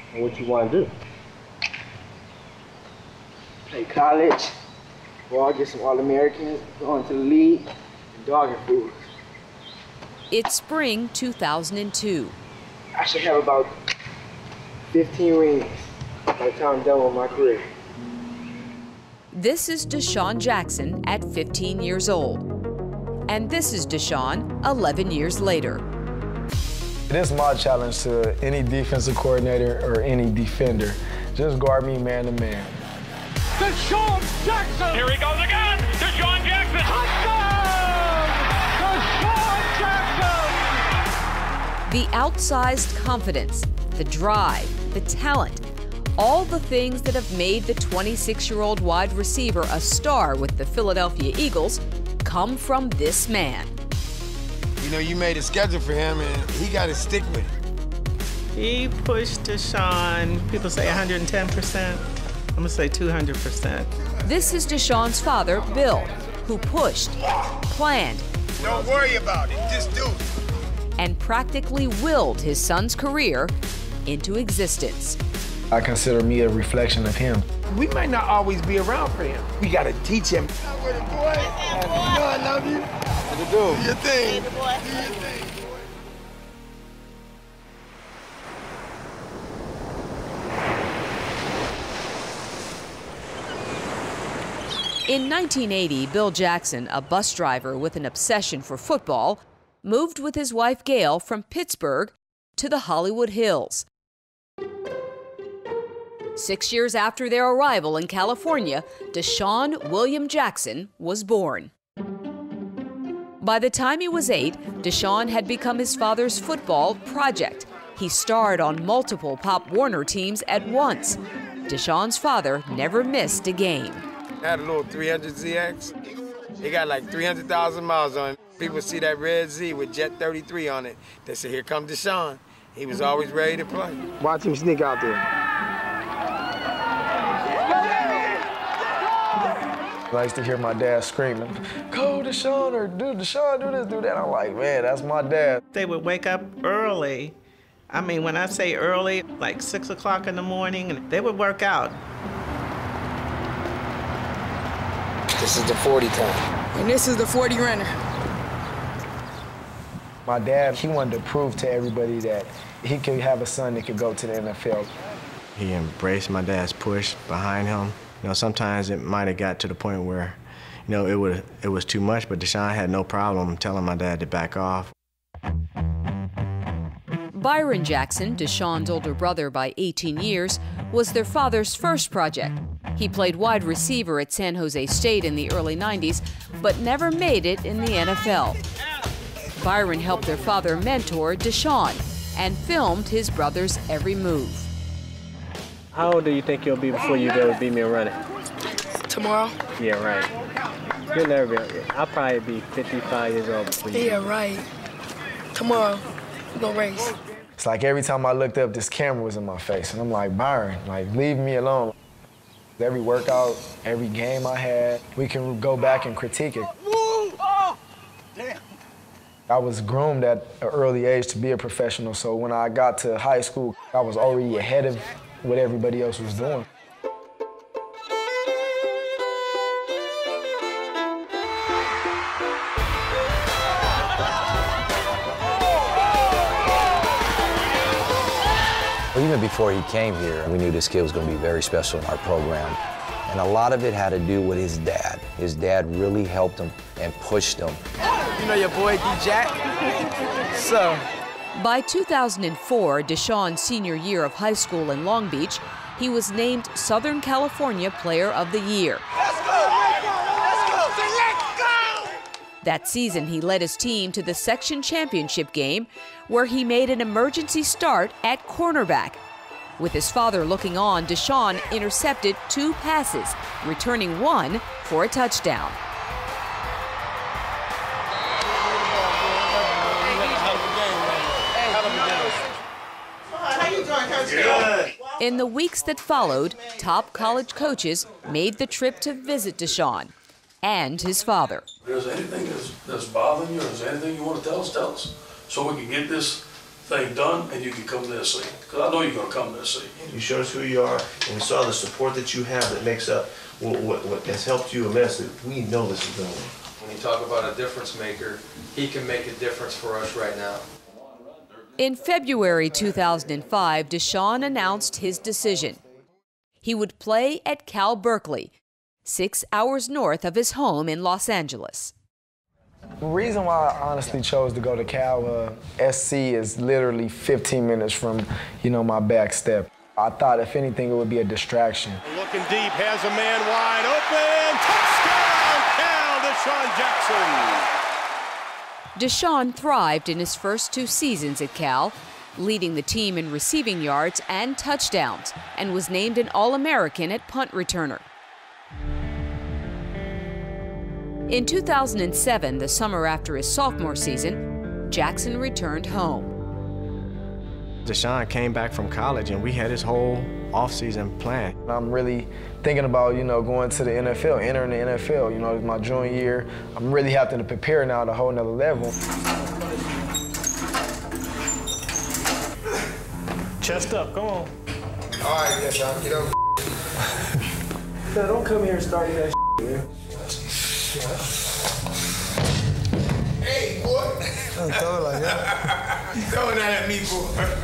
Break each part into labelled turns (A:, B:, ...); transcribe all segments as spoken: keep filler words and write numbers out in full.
A: And what you want to do?
B: Play college, or I'll get some All-Americans, go into the league, and dogging fools.
C: It's spring two thousand two.
B: I should have about fifteen rings by the time I'm done with my career.
C: This is Desean Jackson at fifteen years old. And this is Desean eleven years later.
D: It is my challenge to any defensive coordinator or any defender. Just guard me man to man.
E: Desean Jackson! Here he goes again! Desean Jackson! Touchdown! Desean Jackson!
C: The outsized confidence, the drive, the talent, all the things that have made the twenty-six-year-old wide receiver a star with the Philadelphia Eagles come from this man.
F: You know, you made a schedule for him, and he got to stick with it.
G: He pushed Desean, people say one hundred ten percent. I'm gonna say two hundred percent.
C: This is Desean's father, Bill, who pushed, planned,
F: Don't worry about it, just do it.
C: and practically willed his son's career into existence.
D: I consider me a reflection of him.
F: We might not always be around for him. We got to teach him. With it, boy. You know I love you. What to do? Do your thing. Do your thing.
C: In nineteen eighty, Bill Jackson, a bus driver with an obsession for football, moved with his wife Gail from Pittsburgh to the Hollywood Hills. Six years after their arrival in California, Desean William Jackson was born. By the time he was eight, Desean had become his father's football project. He starred on multiple Pop Warner teams at once. Desean's father never missed a game.
F: I had a little three hundred Z X. It got like three hundred thousand miles on it. People see that red Z with Jet thirty-three on it. They say, here comes Desean. He was always ready to play.
B: Watch him sneak out there.
D: I used to hear my dad screaming, go Desean, or do Desean, do this, do that. I'm like, man, that's my dad.
G: They would wake up early. I mean, when I say early, like six o'clock in the morning, and they would work out.
F: This is the forty time.
H: And this is the forty runner.
D: My dad, he wanted to prove to everybody that he could have a son that could go to the N F L.
I: He embraced my dad's push behind him. You know, sometimes it might have got to the point where, you know, it would it was too much, but Desean had no problem telling my dad to back off.
C: Byron Jackson, Desean's older brother by eighteen years, was their father's first project. He played wide receiver at San Jose State in the early nineties, but never made it in the N F L. Byron helped their father mentor Desean and filmed his brother's every move.
A: How old do you think you'll be before you go beat me in running?
H: Tomorrow?
A: Yeah, right. You'll never be. I'll probably be fifty-five years old before you.
H: Yeah, right. Tomorrow, we're gonna race.
D: It's like every time I looked up, this camera was in my face, and I'm like, Byron, like, leave me alone. Every workout, every game I had, we can go back and critique it.
F: Oh, damn.
D: I was groomed at an early age to be a professional, so when I got to high school, I was already ahead of what everybody else was doing.
J: Even before he came here, we knew this kid was going to be very special in our program. And a lot of it had to do with his dad. His dad really helped him and pushed him.
F: You know your boy, D-Jack? So.
C: By two thousand four, Desean's senior year of high school in Long Beach, he was named Southern California Player of the Year.
F: Let's go! Let's go! Let's go!
C: That season, he led his team to the section championship game, where he made an emergency start at cornerback. With his father looking on, Desean intercepted two passes, returning one for a touchdown. In the weeks that followed, top college coaches made the trip to visit Desean and his father.
K: If there's anything that's, that's bothering you, or is there anything you want to tell us, tell us, so we can get this thing done, and you can come there and see. Because I know you're going to come there and see.
L: You showed us who you are, and we saw the support that you have that makes up what, what, what has helped you immensely. We know this is going to win.
M: When you talk about a difference maker, he can make a difference for us right now.
C: In February two thousand five, Desean announced his decision. He would play at Cal Berkeley, six hours north of his home in Los Angeles.
D: The reason why I honestly chose to go to Cal, uh, S C is literally fifteen minutes from, you know, my back step. I thought, if anything, it would be a distraction.
N: Looking deep, has a man wide open. Touchdown, Cal, Desean Jackson.
C: Desean thrived in his first two seasons at Cal, leading the team in receiving yards and touchdowns, and was named an All-American at punt returner. In two thousand seven, the summer after his sophomore season, Jackson returned home.
I: Desean came back from college, and we had his whole off-season plan.
D: I'm really thinking about, you know, going to the N F L, entering the N F L. You know, it's my junior year. I'm really having to prepare now at a whole nother level.
O: Chest up, come on.
F: All right, yes, I'll get over.
D: No, don't come here and start that shit, man.
F: Hey, boy.
D: Don't throw it like that.
F: Throwing that at me, boy.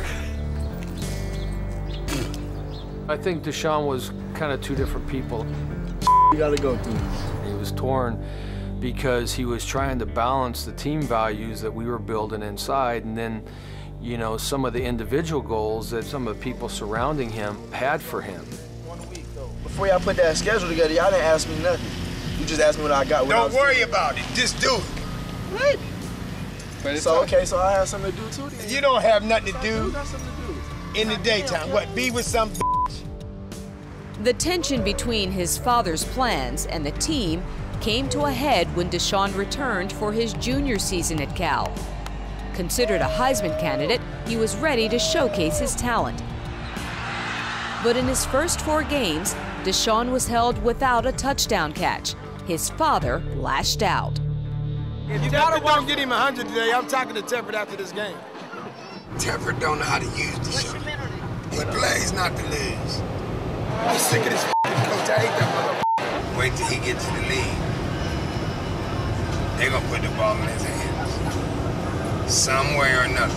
P: I think Desean was kind of two different people.
D: You gotta go through.
P: He was torn because he was trying to balance the team values that we were building inside, and then, you know, some of the individual goals that some of the people surrounding him had for him.
B: Before y'all put that schedule together, y'all didn't ask me nothing. You just asked me what I got.
F: Don't worry about it. Just do it.
B: Right. But so, okay, so I have something to do too then.
F: You don't have nothing to do in the daytime. What, be with some bitch?
C: The tension between his father's plans and the team came to a head when Desean returned for his junior season at Cal. Considered a Heisman candidate, he was ready to showcase his talent. But in his first four games, Desean was held without a touchdown catch. His father lashed out.
F: If you Teffer don't get him a hundred today, I'm talking to Teffer after this game. Teffer don't know how to use Desean. He plays not to lose. I'm sick of this coach. I hate that motherfucker. Wait till he gets to the league. They're gonna put the ball in his hands. Some way or another.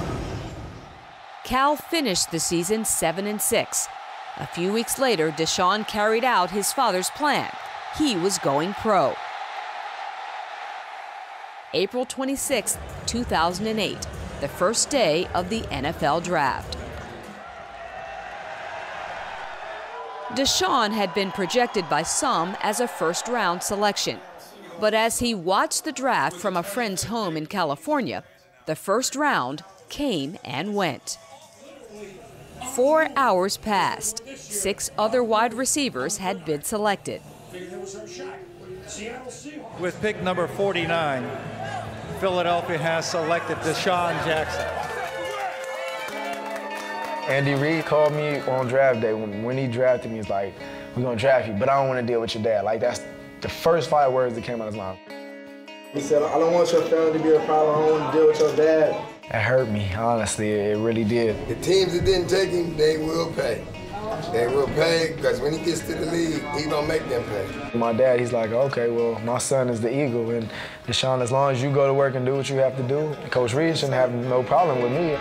C: Cal finished the season seven and six. A few weeks later, Desean carried out his father's plan. He was going pro. April twenty-sixth, two thousand eight, the first day of the N F L draft. Desean had been projected by some as a first-round selection. But as he watched the draft from a friend's home in California, the first round came and went. Four hours passed. Six other wide receivers had been selected.
O: With pick number forty-nine, Philadelphia has selected Desean Jackson.
D: Andy Reid called me on draft day. When, when he drafted me, he's like, we're gonna draft you, but I don't wanna deal with your dad. Like, that's the first five words that came out of his mouth.
B: He said, I don't want your family to be a problem. I don't want to deal with your dad.
D: It hurt me, honestly, it really did.
F: The teams that didn't take him, they will pay. They will pay, because when he gets to the league, he gonna make them pay.
D: My dad, he's like, okay, well, my son is the Eagle, and Desean, as long as you go to work and do what you have to do, Coach Reid shouldn't have no problem with me.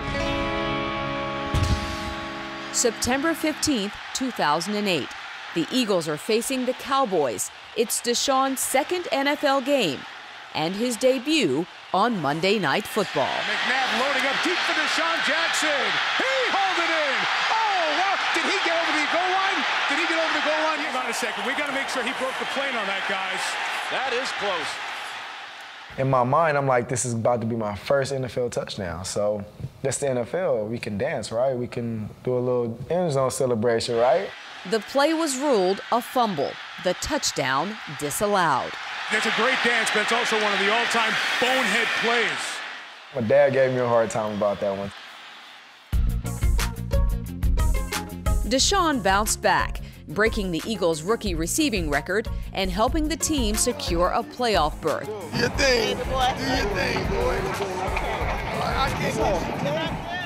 C: September fifteenth, two thousand eight. The Eagles are facing the Cowboys. It's Desean's second N F L game and his debut on Monday Night Football.
N: McNabb loading up deep for Desean Jackson. He holds it in. Oh, wow. Did he get over the goal line? Did he get over the goal line? Hang on a second. We got to make sure he broke the plane on that, guys. That is close.
D: In my mind, I'm like, this is about to be my first N F L touchdown. So that's the N F L. We can dance, right? We can do a little end zone celebration, right?
C: The play was ruled a fumble. The touchdown disallowed.
N: It's a great dance, but it's also one of the all-time bonehead plays.
D: My dad gave me a hard time about that one.
C: Desean bounced back, breaking the Eagles' rookie receiving record and helping the team secure a playoff berth.
F: Do your thing. Do your thing, boy. I can't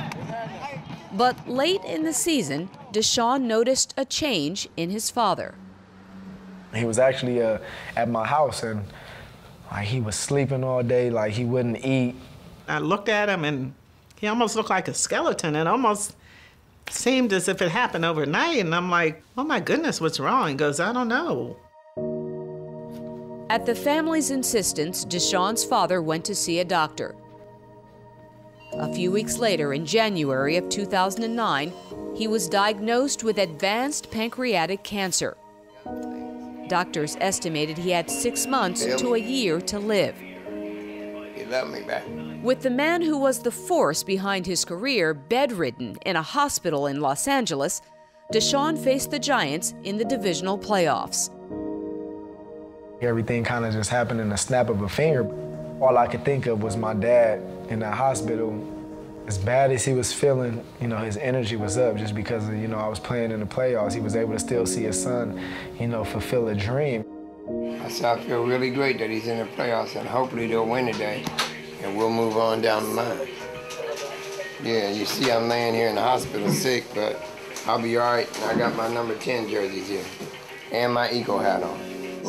C: But late in the season, Desean noticed a change in his father.
D: He was actually uh, at my house, and like he was sleeping all day, like he wouldn't eat.
G: I looked at him, and he almost looked like a skeleton. It almost seemed as if it happened overnight, and I'm like, oh my goodness, what's wrong? He goes, I don't know.
C: At the family's insistence, Desean's father went to see a doctor. A few weeks later, in January of two thousand nine, he was diagnosed with advanced pancreatic cancer. Doctors estimated he had six months to a year to live.
F: You love me back.
C: With the man who was the force behind his career bedridden in a hospital in Los Angeles, Desean faced the Giants in the divisional playoffs.
D: Everything kind of just happened in a snap of a finger. All I could think of was my dad in that hospital. As bad as he was feeling, you know, his energy was up just because, you know, I was playing in the playoffs. He was able to still see his son, you know, fulfill a dream.
F: I said I feel really great that he's in the playoffs, and hopefully they'll win today, and we'll move on down the line. Yeah, you see I'm laying here in the hospital sick, but I'll be all right. I got my number ten jerseys here, and my Eagle hat on.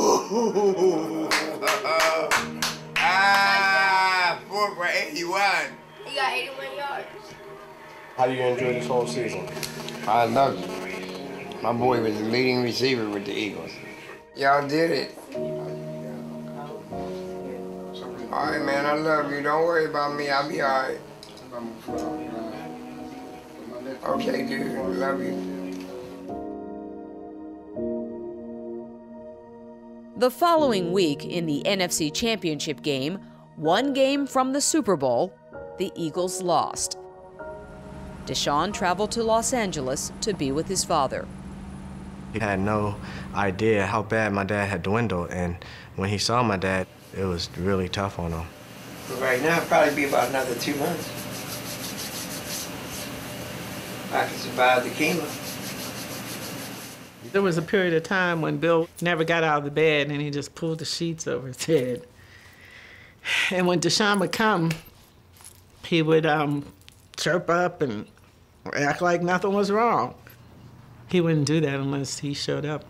F: Ah, four for eighty-one.
H: He got eighty-one yards.
L: How do you enjoy this whole season?
F: I love it. My boy was the leading receiver with the Eagles. Y'all did it. All right, man, I love you. Don't worry about me. I'll be all right. Okay, dude. Love you.
C: The following week in the N F C Championship game, one game from the Super Bowl, the Eagles lost. Desean traveled to Los Angeles to be with his father.
I: He had no idea how bad my dad had dwindled, and when he saw my dad, it was really tough on him.
B: Right now, it'll probably be about another two months. I can survive the chemo.
G: There was a period of time when Bill never got out of the bed and he just pulled the sheets over his head. And when Desean would come, he would um, chirp up and act like nothing was wrong. He wouldn't do that unless he showed up.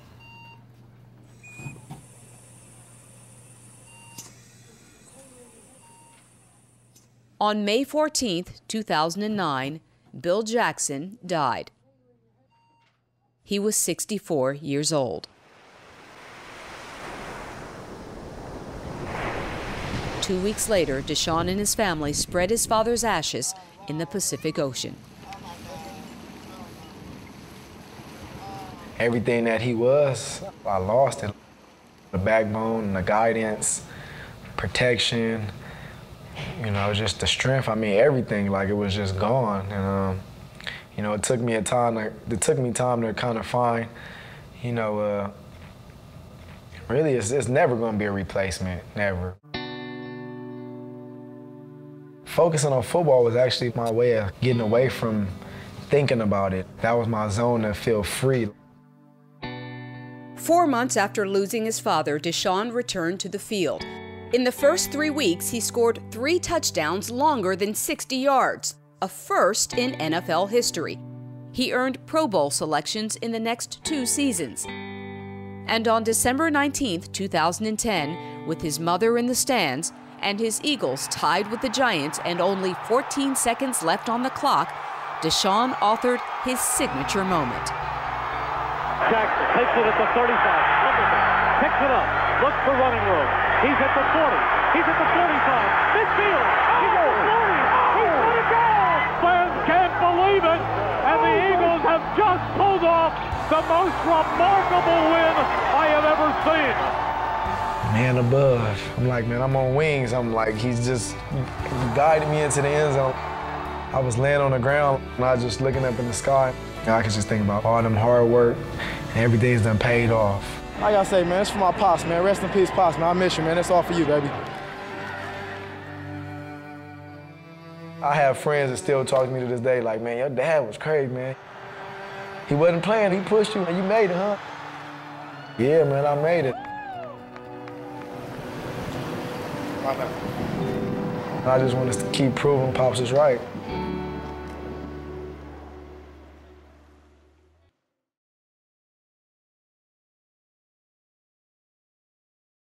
C: On May fourteenth, two thousand nine, Bill Jackson died. He was sixty-four years old. Two weeks later, Desean and his family spread his father's ashes in the Pacific Ocean.
D: Everything that he was, I lost it. The backbone, the guidance, protection, you know, just the strength. I mean, everything, like it was just gone. And, um, you know, it took me a time, to, it took me time to kind of find, you know, uh, really it's, it's never gonna be a replacement, never. Focusing on football was actually my way of getting away from thinking about it. That was my zone to feel free.
C: Four months after losing his father, Desean returned to the field. In the first three weeks, he scored three touchdowns longer than sixty yards, a first in N F L history. He earned Pro Bowl selections in the next two seasons. And on December nineteenth, two thousand ten, with his mother in the stands and his Eagles tied with the Giants and only fourteen seconds left on the clock, Desean authored his signature moment.
E: Jackson takes it at the thirty-five, picks it up, looks for running room. He's at the forty, he's at the forty-five, midfield, he's at the forty, he's got it down! Fans can't believe it, and the Eagles have just pulled off the most remarkable win I have ever seen.
D: Man above. I'm like, man, I'm on wings. I'm like, he's just guiding me into the end zone. I was laying on the ground, and I was just looking up in the sky. And I could just think about all them hard work, and everything's done paid off.
Q: I gotta say, man, it's for my pops, man. Rest in peace, pops, man. I miss you, man. It's all for you, baby.
D: I have friends that still talk to me to this day, like, man, your dad was crazy, man. He wasn't playing, he pushed you, and you made it, huh? Yeah, man, I made it. I just want us to keep proving Pops is right.